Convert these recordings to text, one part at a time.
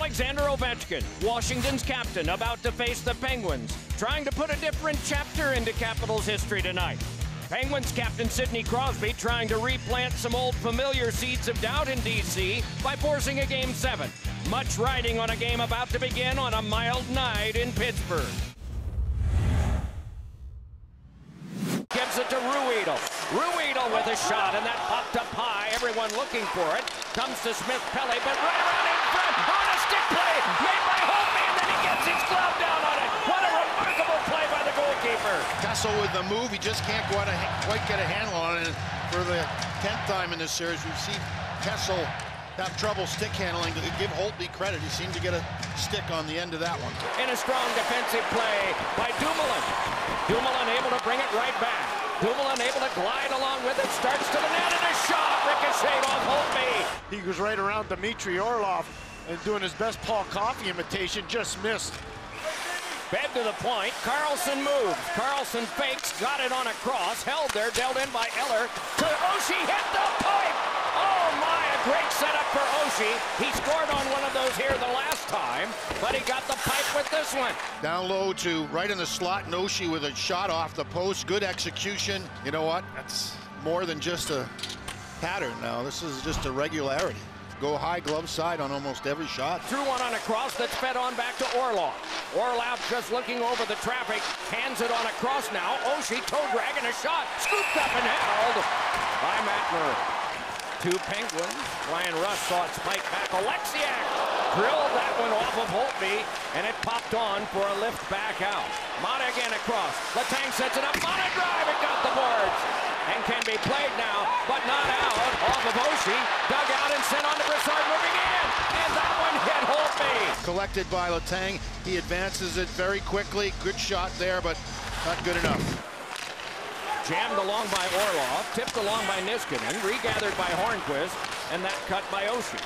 Alexander Ovechkin, Washington's captain, about to face the Penguins, trying to put a different chapter into Capitals history tonight. Penguins captain Sidney Crosby trying to replant some old familiar seeds of doubt in D.C. by forcing a Game 7. Much riding on a game about to begin on a mild night in Pittsburgh. Gives it to Ruhwedel. Ruhwedel with a shot, and that popped up high. Everyone looking for it. Comes to Smith-Pelly, but right around in front on a stick play made by Holtby, and then he gets his glove down on it. What a remarkable play by the goalkeeper. Kessel with the move, he just can't quite get a handle on it. And for the 10th time in this series, we've seen Kessel have trouble stick handling. To give Holtby credit, he seemed to get a stick on the end of that one. In a strong defensive play by Dumoulin. Dumoulin able to bring it right back. Dumoulin able to glide along with it, starts to the net, and a shot ricocheted off Holtby. He was right around Dmitry Orlov and doing his best Paul Coffey imitation, just missed. Fed to the point, Carlson moves. Carlson fakes, got it on a cross, held there, dealt in by Eller. To Oshie, hit the pipe! Oh my, a great setup for Oshie. He scored on one of those here the last time, but he got the pipe with this one. Down low to right in the slot, and Oshie with a shot off the post. Good execution. You know what? That's more than just a pattern now. This is just a regularity. Go high glove side on almost every shot. Threw one on a cross that's fed on back to Orlov. Orlov just looking over the traffic, hands it on a cross now. Oshie toe dragging a shot, scooped up and held by Matt Murray. Two Penguins. Ryan Russ saw it spike back. Oleksiak drilled that one off of Holtby, and it popped on for a lift back out. Mata again across. Letang sets it up. Mata drive. It got the boards. And can be played now, but not out. Off of Oshie. Dug out and sent on to Brassard, moving in. And that one hit Holtby. Collected by Letang. He advances it very quickly. Good shot there, but not good enough. Jammed along by Orlov, tipped along by Niskanen, regathered by Hornquist, and that cut by Oshie.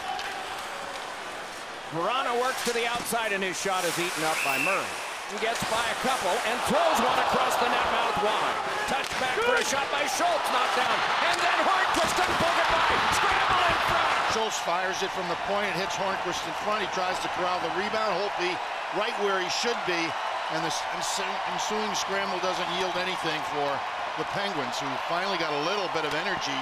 Vrana works to the outside, and his shot is eaten up by Murray. He gets by a couple and throws one across the net mouth wide. Touchback for a shot by Schultz, knocked down, and then Hornquist couldn't poke it by. Scramble in front. Schultz fires it from the point. It hits Hornquist in front. He tries to corral the rebound. Holtby right where he should be. And the ensuing scramble doesn't yield anything for the Penguins, who finally got a little bit of energy.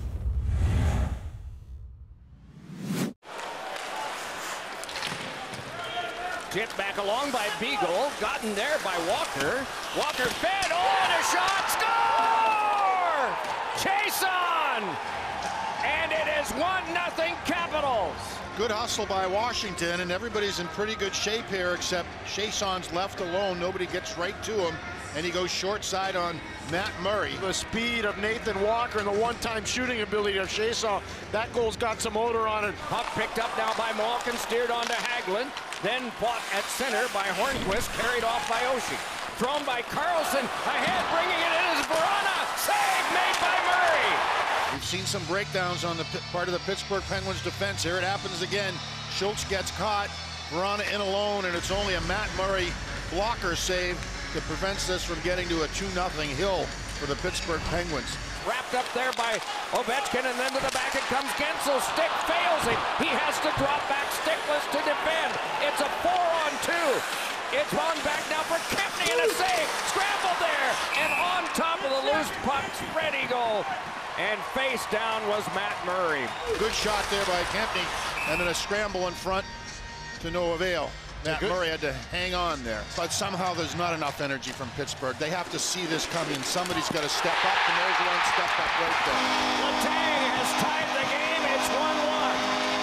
Tipped back along by Beagle, gotten there by Walker. Walker fed, and a shot, score! Chiasson! And it is 1-0 Capitals. Good hustle by Washington, and everybody's in pretty good shape here except Chiasson's left alone. Nobody gets right to him, and he goes short side on Matt Murray. The speed of Nathan Walker and the one-time shooting ability of Chiasson, that goal's got some motor on it. Puck picked up now by Malkin, steered on to Hagelin, then fought at center by Hornquist, carried off by Oshie. Thrown by Carlson, ahead, bringing it in is Vrana. Save made by Murray. We've seen some breakdowns on the part of the Pittsburgh Penguins defense. Here it happens again. Schultz gets caught, Vrana in alone, and it's only a Matt Murray blocker save that prevents this from getting to a 2-0 hill for the Pittsburgh Penguins. Wrapped up there by Ovechkin, and then to the back it comes Gensel. Stick fails it. He has to drop back stickless to defend. It's a 4-on-2. It's on back now for Kempny, and a save. Scrambled there, and on top of the loose puck, spread eagle. And face down was Matt Murray. Good shot there by Kempny, and then a scramble in front to no avail. Matt Murray had to hang on there. But somehow there's not enough energy from Pittsburgh. They have to see this coming. Somebody's got to step up, and there's one step up right there. Letang has tied the game. It's 1-1.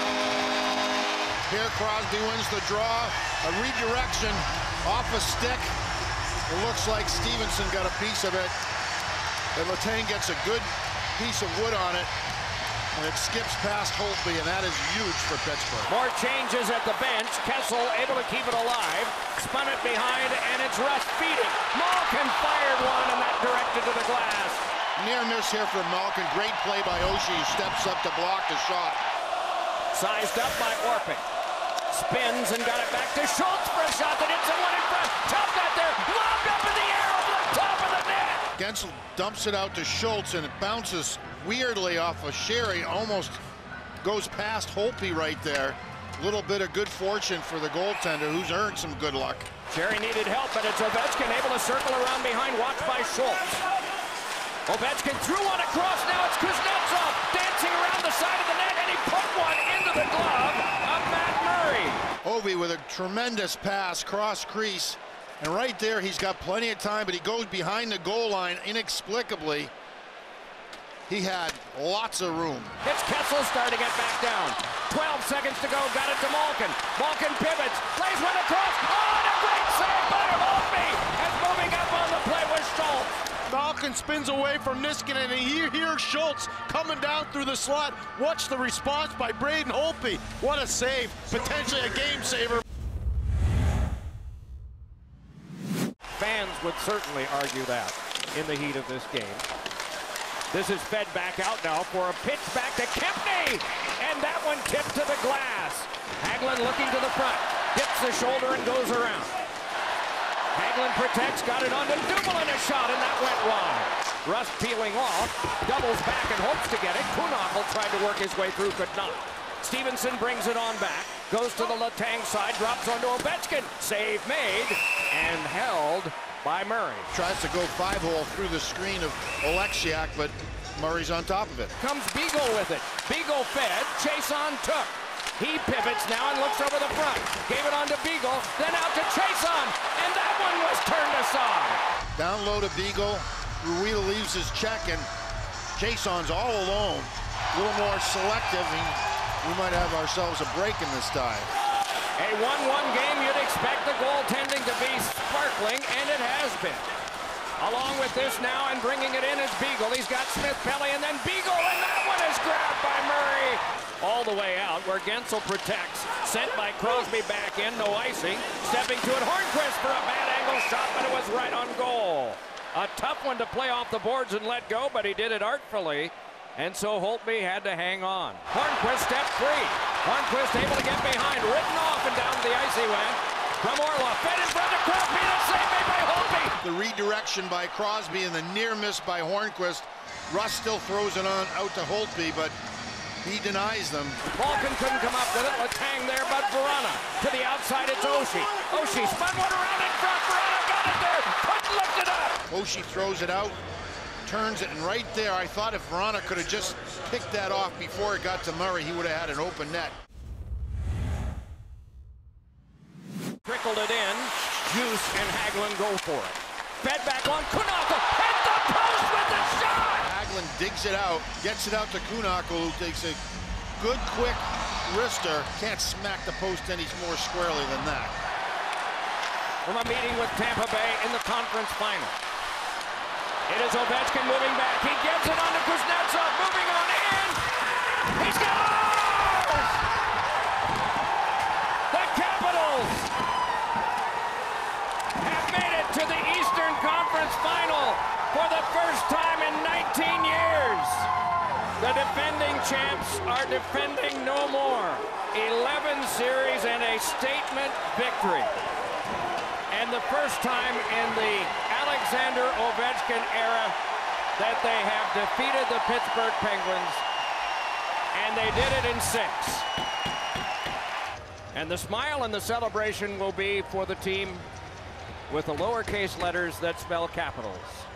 Here Crosby wins the draw. A redirection off a stick. It looks like Stevenson got a piece of it. And Letang gets a good piece of wood on it. And it skips past Holtby, and that is huge for Pittsburgh. More changes at the bench. Kessel able to keep it alive. Spun it behind, and it's Russ feeding. Malkin fired one, and that directed to the glass. Near miss here from Malkin. Great play by Oshie. He steps up to block the shot. Sized up by Orpik. Spins and got it back to Schultz for a shot that hits someone in front. Top that there. Lobbed up in the air over the top of the net. Gensel dumps it out to Schultz, and it bounces weirdly off of Sherry. Almost goes past Holtby right there. Little bit of good fortune for the goaltender, who's earned some good luck. Cherry needed help, but it's Ovechkin able to circle around behind, watched by Schultz. Ovechkin threw one across, now it's Kuznetsov dancing around the side of the net, and he put one into the glove of Matt Murray. Ovi with a tremendous pass, cross crease, and right there he's got plenty of time, but he goes behind the goal line inexplicably. He had lots of room. It's Kessel starting to get back down. 12 seconds to go, got it to Malkin. Malkin pivots, plays one across. Oh, and a great save by Holtby. And moving up on the play was Schultz. Malkin spins away from Niskanen, and he hears Schultz coming down through the slot. Watch the response by Braden Holtby. What a save, potentially a game saver. Fans would certainly argue that in the heat of this game. This is fed back out now for a pitch back to Kempny, and that one tipped to the glass. Hagelin looking to the front, dips the shoulder and goes around. Hagelin protects, got it onto Dumoulin, a shot, and that went wide. Rust peeling off, doubles back and hopes to get it. Kuhnhackl tried to work his way through, could not. Stevenson brings it on back, goes to the Letang side, drops onto Ovechkin. Save made and held by Murray. Tries to go 5-hole through the screen of Oleksiak, but Murray's on top of it. Comes Beagle with it. Beagle fed, Chiasson took. He pivots now and looks over the front. Gave it on to Beagle, then out to Chiasson, and that one was turned aside. Down low to Beagle, Rueda leaves his check, and Chiasson's all alone. A little more selective, and we might have ourselves a break in this tie. A 1-1 game, you'd expect the goaltending to be sparkling, and it has been. Along with this now and bringing it in is Beagle. He's got Smith-Pelly, and then Beagle, and that one is grabbed by Murray. All the way out where Guentzel protects. Sent by Crosby back in, no icing. Stepping to it, Hornqvist for a bad angle shot, but it was right on goal. A tough one to play off the boards and let go, but he did it artfully. And so Holtby had to hang on. Hornqvist step free. Hornqvist able to get behind, written off and down to the ice he went. From Orlov, fed in front of Crosby, and a save made by Holtby. The redirection by Crosby and the near miss by Hornqvist. Russ still throws it on out to Holtby, but he denies them. Malkin couldn't come up with it. Letang there, but Vrana to the outside. It's Oshie. Oshie spun one around in front. Vrana got it there. Couldn't lift it up. Oshie throws it out, turns it, and right there, I thought if Vrana could have just picked that off before it got to Murray, he would have had an open net. Trickled it in. Juice and Hagelin go for it. Fed back on Kuhnhackl. Hit the post with the shot! Hagelin digs it out, gets it out to Kuhnhackl, who takes a good, quick wrister. Can't smack the post any more squarely than that. From a meeting with Tampa Bay in the conference final. It is Ovechkin moving back. He gives it on to Kuznetsov, moving on in. He scores! The Capitals have made it to the Eastern Conference Final for the first time in 19 years. The defending champs are defending no more. 11 series and a statement victory. And the first time in the Alexander Ovechkin era that they have defeated the Pittsburgh Penguins, and they did it in 6. And the smile and the celebration will be for the team with the lowercase letters that spell Capitals.